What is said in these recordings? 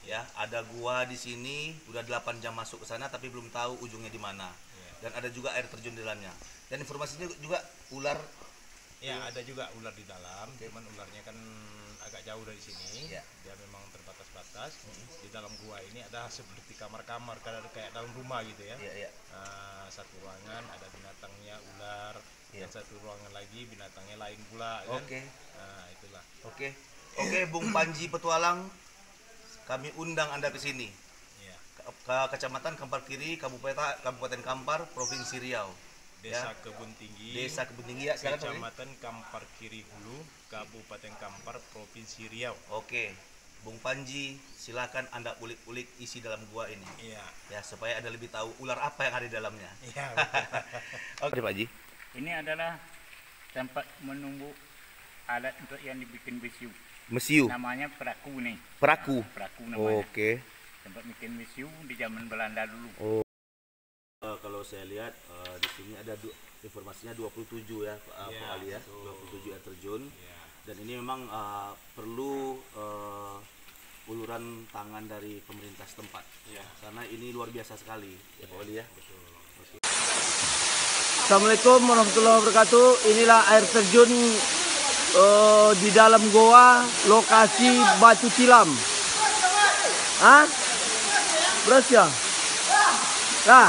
Ya, ada gua di sini udah 8 jam masuk ke sana tapi belum tahu ujungnya di mana. Dan ada juga air terjun di dalamnya. Dan informasinya juga ular. Ya, ada juga ular di dalam, cuman ularnya kan agak jauh dari sini. Ya. Dia memang terbatas-batas. Di dalam gua ini ada seperti kamar-kamar, kayak dalam rumah gitu ya. Iya, iya. Satu ruangan ada binatangnya ular, Iya. dan satu ruangan lagi binatangnya lain pula kan. Oke. Itulah. Oke. Oke, Bung Panji Petualang, kami undang Anda ke sini. Iya. Ke Kecamatan Kampar Kiri, Kabupaten Kampar, Provinsi Riau. Desa Ya. Kebun Tinggi. Desa Kebun Tinggi ya, sekarang Kecamatan Kampar Kiri Hulu, Kabupaten Kampar, Provinsi Riau. Oke. Bung Panji, silakan Anda ulik-ulik isi dalam gua ini. Iya. Ya, supaya Anda lebih tahu ular apa yang ada di dalamnya. Iya. Oke, Pak Haji. Ini adalah tempat menunggu alat untuk yang dibikin besiu. Mesiu, Namanya peraku nih. peraku. Peraku namanya. Oke. Tempat bikin besiu di zaman Belanda dulu. Kalau saya lihat di sini ada informasinya 27 ya, Pak Ali ya, 27 air terjun. Iya. Dan ini memang perlu uluran tangan dari pemerintah setempat. Iya. Karena ini luar biasa sekali, ya Pak Ali ya. Betul. Assalamualaikum warahmatullahi wabarakatuh. Inilah air terjun di dalam goa, lokasi Batu Tilam. Hah? Beras ya? Nah.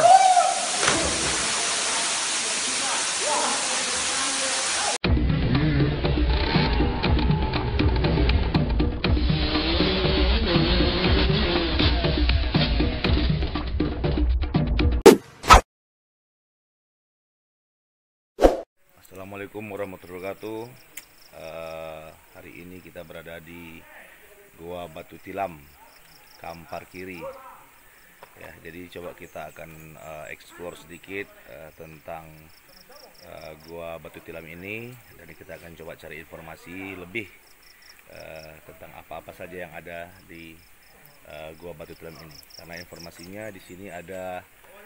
Assalamualaikum warahmatullahi wabarakatuh. Hari ini kita berada di Goa Batu Tilam, Kampar Kiri. Ya, jadi coba kita akan explore sedikit tentang Goa Batu Tilam ini, dan kita akan coba cari informasi lebih tentang apa-apa saja yang ada di Goa Batu Tilam ini. Karena informasinya di sini ada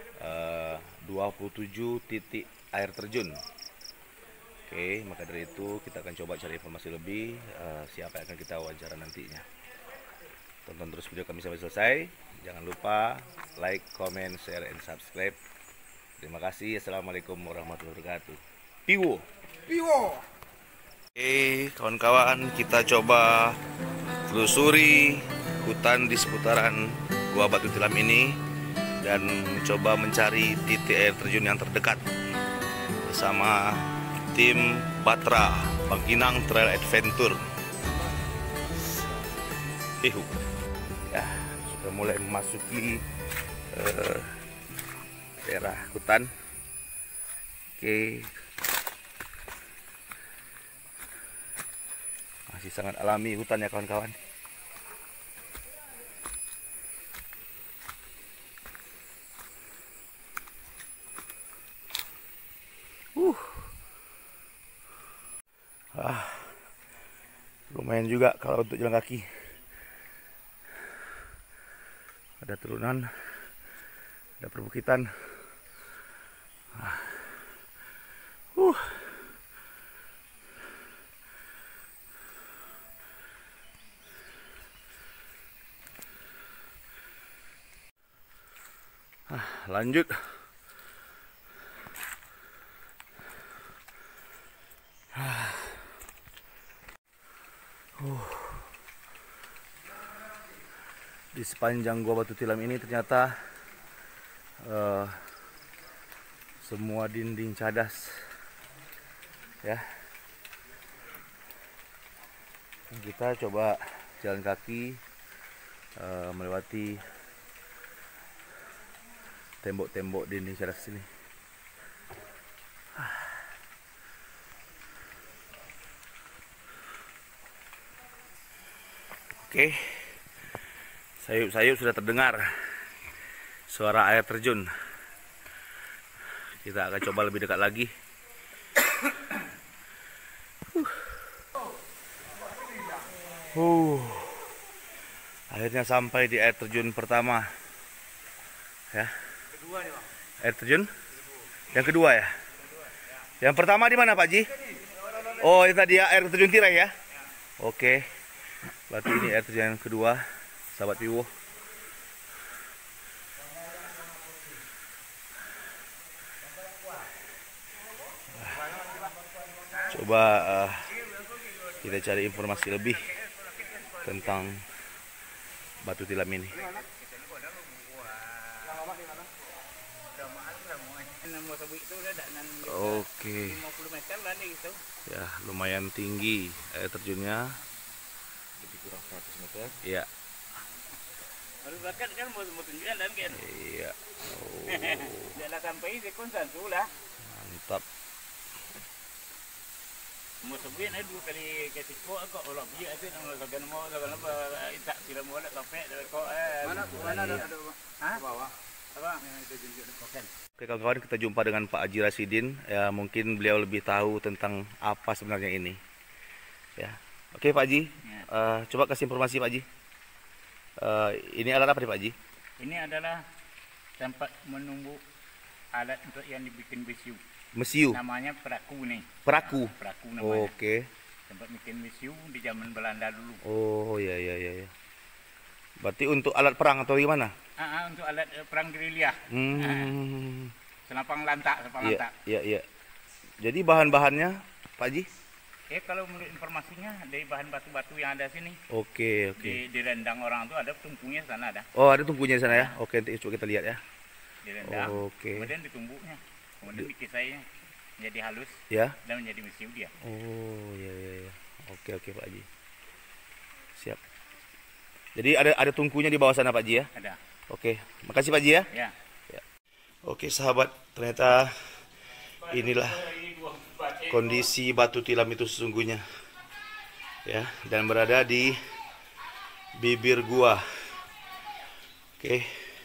27 titik air terjun. Oke, maka dari itu kita akan coba cari informasi lebih siapa yang akan kita wawancara nantinya. Tonton terus video kami sampai selesai. Jangan lupa like, comment, share, and subscribe. Terima kasih. Assalamualaikum warahmatullahi wabarakatuh. Piwo. Piwo. Oke, kawan-kawan, kita coba telusuri hutan di seputaran Goa Batu Tilam ini dan coba mencari titik air terjun yang terdekat bersama tim Batra Bangkinang Trail Adventure. Ya, sudah mulai memasuki daerah hutan. Oke, masih sangat alami hutan ya kawan-kawan. Lumayan juga kalau untuk jalan kaki. Ada turunan, ada perbukitan. Lanjut. Di sepanjang Goa Batu Tilam ini ternyata semua dinding cadas ya. Kita coba jalan kaki melewati tembok-tembok dinding cadas sini. Oke. Sayup-sayup sudah terdengar suara air terjun. Kita akan coba lebih dekat lagi. Akhirnya sampai di air terjun pertama. Ya. Air terjun? Yang kedua ya? Yang pertama di mana Pak Ji? Oh, ini tadi ya, air terjun Tirai ya? Oke. Berarti ini air terjun yang kedua, sahabat Piwo. Coba kita cari informasi lebih tentang batu tilam ini. Oke. Ya, lumayan tinggi air terjunnya. Lebih kurang 100 meter. Iya. Baru berangkat kan mau tunjukkan dan kan. Iya. Oh, Dia sampai di konsensus lah. mantap. Mau sebulan ada 2 kali kasih kok kok orang pergi ada nama lagan mau lagan apa tak tidak mau nak sampai kok mana ada ha bawah apa itu tunjuk kan. Oke kawan-kawan, kita jumpa dengan Pak Haji Rasidin. Ya, mungkin beliau lebih tahu tentang apa sebenarnya ini. Ya. Oke Pak Haji, coba kasih informasi Pak Haji. Ini alat apa nih Pak Haji? Ini adalah tempat menunggu alat untuk yang dibikin besiu. Mesiu, Namanya peraku nih. peraku. Peraku namanya. Oke. Tempat bikin besiu di zaman Belanda dulu. Oh iya. Berarti untuk alat perang atau gimana? Untuk alat perang gerilya. Senapang lantak, lantak. Iya. Jadi bahan-bahannya Pak Haji? Kalau menurut informasinya dari bahan batu-batu yang ada sini. Oke. Di rendang orang tuh ada tungkunya sana ada. Oh, ada tungkunya di sana ya? Oke, nanti coba kita lihat ya. Di rendang. Oke. Kemudian ditumbuknya. Kemudian dikisahnya menjadi halus Ya. dan menjadi mesiu dia. Oh, iya. Oke Pak Haji. Siap. Jadi ada tungkunya di bawah sana Pak Haji ya? Ada. Oke, makasih Pak Haji ya. Ya. Oke sahabat, ternyata inilah kondisi batu tilam itu sesungguhnya. Ya, dan berada di bibir gua. Oke.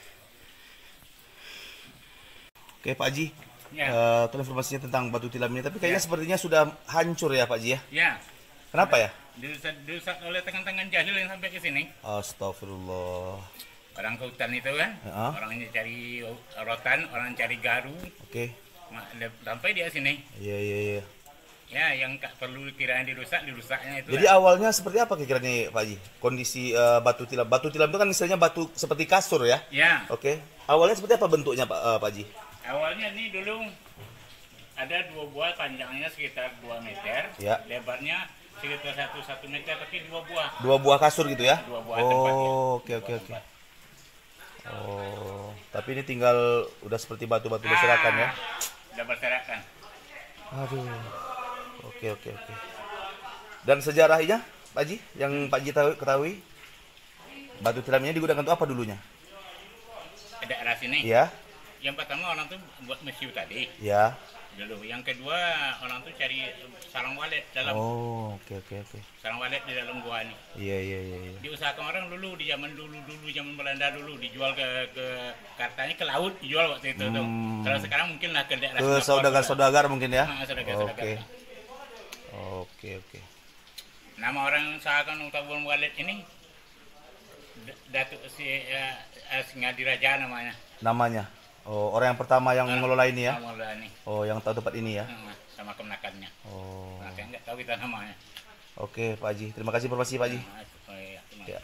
Oke Pak Haji. Ya. Itu informasinya tentang batu tilam ini, tapi kayaknya sepertinya sudah hancur ya Pak Haji ya. Ya. Kenapa ya? Dirusak oleh tangan-tangan jahil yang sampai ke sini. Astagfirullah. Orang ke hutan itu kan, Ya. orangnya cari rotan, orang cari garu, Oke. sampai dia sini. Iya. Ya, yang tak perlu kiranya dirusaknya itu. Jadi awalnya seperti apa kira-kira Pak Haji? Kondisi batu tilam. Batu tilam itu kan istilahnya batu seperti kasur ya. Ya, Oke. Awalnya seperti apa bentuknya Pak Haji? awalnya ini dulu ada 2 buah, panjangnya sekitar 2 meter, Ya. lebarnya sekitar 1 meter, tapi 2 buah. 2 buah kasur gitu ya? 2 buah tempatnya. Oh, oke. Oh, tapi ini tinggal udah seperti batu-batu berserakan ya? Udah berserakan. Aduh. Oke. Dan sejarahnya, Pak Haji, yang Pak Haji ketahui, batu tilam ini digunakan untuk apa dulunya? Ada arah sini. Iya, Yang pertama orang tuh buat mesiu tadi. ya. Dulu. Yang kedua orang tuh cari sarang walet dalam Oh, oke. sarang walet di dalam gua ini. Iya. Diusahakan orang dulu di zaman zaman Belanda dulu dijual ke katanya ke laut dijual waktu itu tuh. Kalau sekarang mungkin lah ke daerah Ke Singapura. saudagar-saudagar mungkin ya? Saudagar-saudagar. Oke. Nama orang yang usahakan untuk buang walet ini Datuk Singadi Raja namanya. Namanya? Oh, orang yang pertama yang mengelola ini ya? Mengelola ini. Oh, yang tahu tempat ini ya? Sama kemenakannya. Oh. Nah, saya nggak tahu kita namanya. Oke, Pak Haji. Terima kasih informasi Pak Haji. Terima Ya.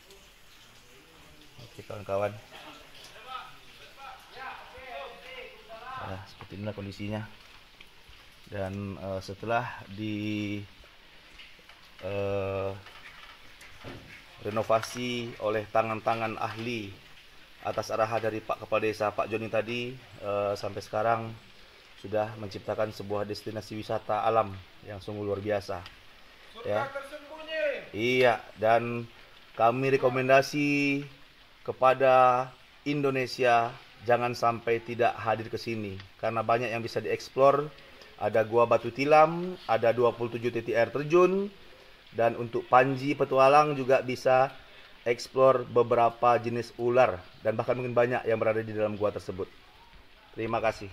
Oke, kawan-kawan. Nah, seperti inilah kondisinya. Dan setelah renovasi oleh tangan-tangan ahli atas arahan dari Pak Kepala Desa Pak Joni tadi, sampai sekarang sudah menciptakan sebuah destinasi wisata alam yang sungguh luar biasa. Ya. Iya, dan kami rekomendasi kepada Indonesia jangan sampai tidak hadir ke sini karena banyak yang bisa dieksplor. Ada gua batu tilam, ada 27 titik air terjun, dan untuk Panji petualang juga bisa eksplor beberapa jenis ular dan bahkan mungkin banyak yang berada di dalam gua tersebut. Terima kasih.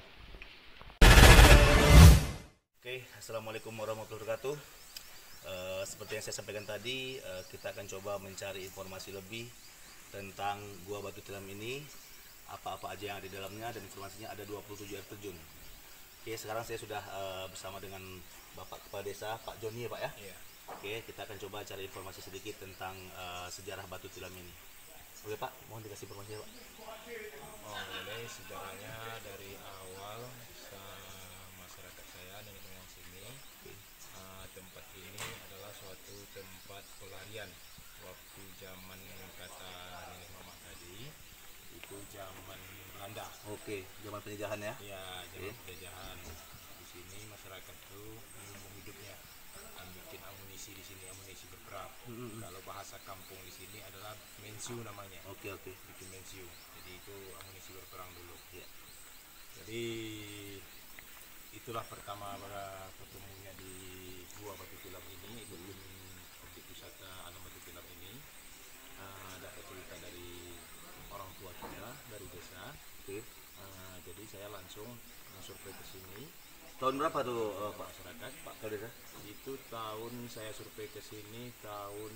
Oke, assalamualaikum warahmatullahi wabarakatuh. Seperti yang saya sampaikan tadi, kita akan coba mencari informasi lebih tentang gua batu tilam ini, apa-apa aja yang ada di dalamnya, dan informasinya ada 27 air terjun. Oke, sekarang saya sudah bersama dengan Bapak Kepala Desa Pak Joni ya Pak ya. Iya. Oke, kita akan coba cari informasi sedikit tentang sejarah batu tilam ini. Oke Pak, mohon dikasih informasinya Pak. Oh, ini sejarahnya dari awal masyarakat saya nenek moyang sini tempat ini adalah suatu tempat pelarian waktu zaman kata nenek mama tadi, itu zaman Belanda. Oke, zaman penjajahan ya. Ya, zaman Oke. penjajahan. Di sini masyarakat tuh menyambung hidupnya, bikin amunisi di sini, amunisi berperang. Kalau bahasa kampung di sini adalah mensiu namanya. Oke. Bikin mensiu. Jadi itu amunisi berperang dulu. Ya. Jadi itulah pertama ketemunya di Gua Batu Tilam ini, itu objek wisata alam Batu Tilam ini. Dapat cerita dari orang tua kita dari desa. Oke. Jadi saya langsung survei ke sini. Tahun berapa tuh Pak? Masyarakat Pak Kadesa? itu tahun saya survei ke sini tahun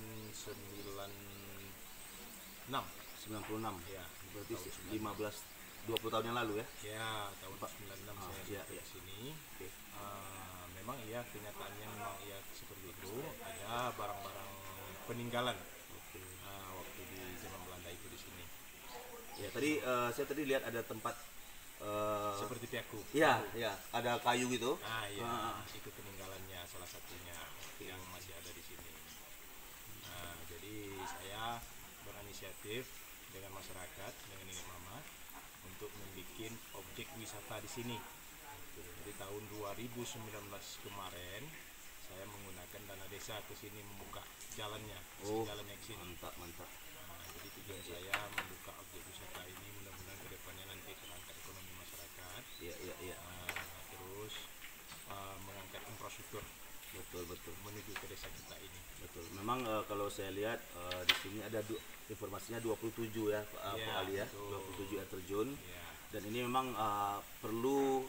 96 96. ya, Berarti tahun 20 tahun yang lalu ya. ya tahun 96 saya iya, survei iya. ke sini. Oke. Memang iya, kenyataannya memang iya seperti itu, ada barang-barang peninggalan waktu di zaman Belanda itu di sini, Ya, tadi saya tadi lihat ada tempat seperti piaku. iya, ada kayu gitu. Iya, itu peninggalannya salah satunya yang masih ada di sini. Jadi saya berinisiatif dengan masyarakat, dengan nenek mama untuk membuat objek wisata di sini. Jadi tahun 2019 kemarin saya menggunakan dana desa ke sini membuka jalannya, jalannya ke sini. Mantap. Jadi tujuan saya membuka objek wisata ini, mudah-mudahan kedepannya nanti terangkat ekonomi masyarakat. Iya. Terus mengangkat infrastruktur Betul. menuju ke desa kita ini. Betul. Memang kalau saya lihat di sini ada informasinya 27 ya Pak Iya, Ali ya. betul. 27 air terjun. Ya, Dan ini memang perlu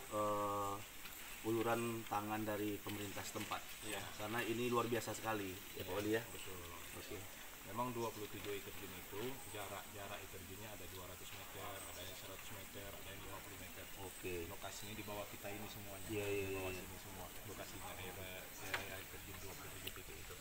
uluran tangan dari pemerintah setempat. ya, Karena ini luar biasa sekali ya Pak Ali ya. betul. Oke. Memang 27 air terjun itu jarak air terjunnya ada 200 meter, ada yang 100 meter, ada yang 50 meter. Oke. Lokasinya di bawah kita ini semuanya. Iya. Di bawah sini semua lokasinya air terjun 27 titik itu.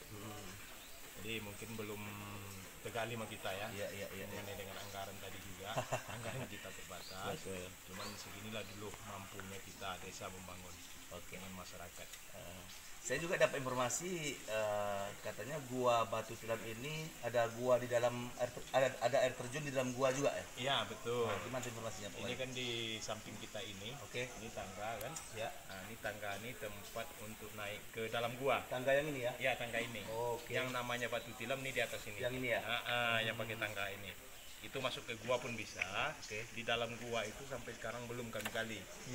Jadi mungkin belum tegali sama kita ya. Iya. Mengenai dengan anggaran tadi juga, anggaran kita terbatas. Betul. Cuman seginilah dulu mampunya kita desa membangun dengan masyarakat. Saya juga dapat informasi katanya gua Batu Tilam ini ada gua di dalam ada air terjun di dalam gua juga ya. Iya betul. Nah, gimana informasinya Pak? Ini kan di samping kita ini. Oke. Ini tangga kan. Ya. Nah, ini tangga ini tempat untuk naik ke dalam gua. Tangga yang ini ya. Ya, tangga ini. Oke. Yang namanya Batu Tilam nih di atas ini. Yang ini ya. Yang pakai tangga ini. Itu masuk ke gua pun bisa. Oke. Di dalam gua itu sampai sekarang belum kami gali.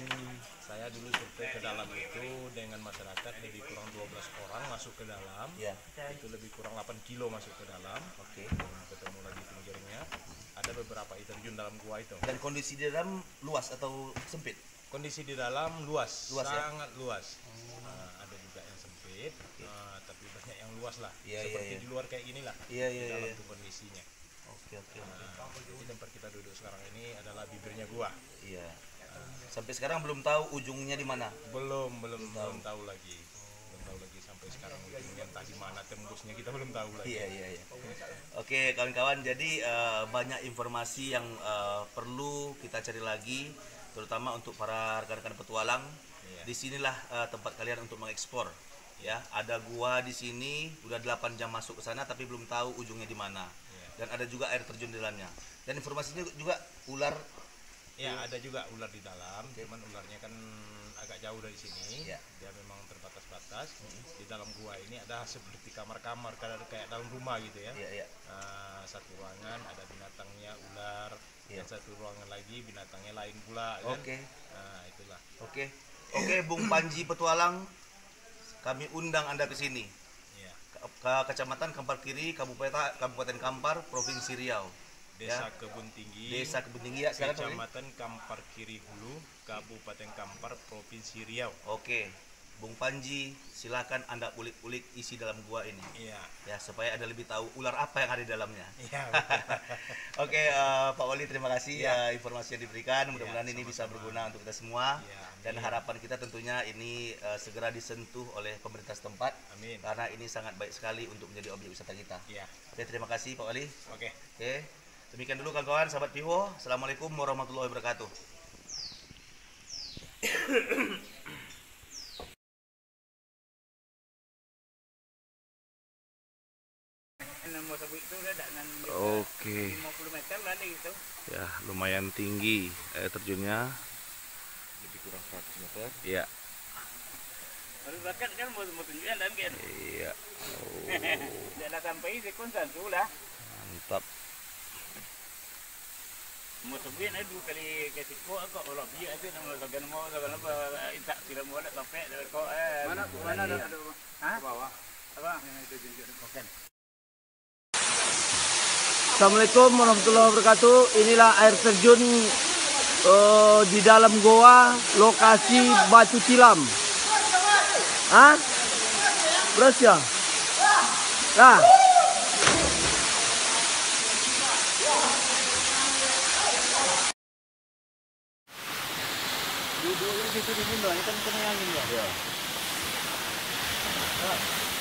Saya dulu survei ke dalam itu dengan masyarakat lebih kurang 12 orang masuk ke dalam. Ya. Itu lebih kurang 8 kilo masuk ke dalam. Oke. Ketemu lagi pinggirnya. Ada beberapa air terjun dalam gua itu. Dan kondisi di dalam luas atau sempit? Kondisi di dalam luas, Luas ya? sangat luas. Ada juga yang sempit, tapi banyak yang luas lah. Iya, Seperti iya. di luar kayak inilah. Iya. Di dalam tuh kondisinya. Oke. Jadi tempat kita duduk sekarang ini adalah bibirnya gua. Iya. Sampai sekarang belum tahu ujungnya di mana. Belum tahu lagi. Belum tahu lagi sampai sekarang ujungnya entah di mana tembusnya kita belum tahu lagi. Iya. Oke kawan-kawan, jadi banyak informasi yang perlu kita cari lagi, terutama untuk para rekan-rekan petualang. Iya. Disinilah tempat kalian untuk mengekspor. Ya, ada gua di sini, udah 8 jam masuk ke sana, tapi belum tahu ujungnya di mana. Iya. Dan ada juga air terjun di dalamnya. Dan informasinya juga ular. Ya, ada juga ular di dalam, cuman ularnya kan agak jauh dari sini. Ya. Dia memang terbatas-batas. Di dalam gua ini ada seperti kamar-kamar kayak dalam rumah gitu ya. Iya. Satu ruangan ada binatangnya ular, Iya. dan satu ruangan lagi binatangnya lain pula kan. Oke. Itulah. Oke, Bung Panji Petualang, kami undang Anda ke sini. Ya. Ke Kecamatan Kampar Kiri, Kabupaten Kampar, Provinsi Riau. Desa Ya. Kebun Tinggi, Desa Kebun Tinggi ya, sekarang Pak Ali? Kecamatan Kampar Kiri Hulu, Kabupaten Kampar, Provinsi Riau. Oke, Bung Panji, silakan Anda ulik-ulik isi dalam gua ini. Iya. Ya, supaya Anda lebih tahu ular apa yang ada di dalamnya. Iya. Oke, Pak Wali, terima kasih informasi yang diberikan. Mudah-mudahan ini bisa sama-sama. berguna untuk kita semua. Iya, amin. Dan harapan kita tentunya ini segera disentuh oleh pemerintah setempat. Amin. Karena ini sangat baik sekali untuk menjadi objek wisata kita. Iya. Oke, terima kasih Pak Wali. Oke. Oke, demikian dulu kawan-kawan, sahabat Piwo. Assalamualaikum warahmatullahi wabarakatuh. Oke. 50 meter lah gitu. Ya, lumayan tinggi air terjunnya. Lebih kurang 100 meter. Iya. Baru bakat kan mau tunjukkan dan kan. Iya. Oh, Dah sampai sekon satu lah. mantap. Mau sebuah ada 2 kali ke tiko aku kalau dia itu nama lagan mau tak tidak mau tak sampai kok Mana ada Hah? Bawah. Apa? Bukan. Assalamualaikum warahmatullahi wabarakatuh. Inilah air terjun di dalam goa, lokasi Batu Tilam. Hah? Beras ya? Nah. Duduk di situ di sini kan kena angin ya. Ya.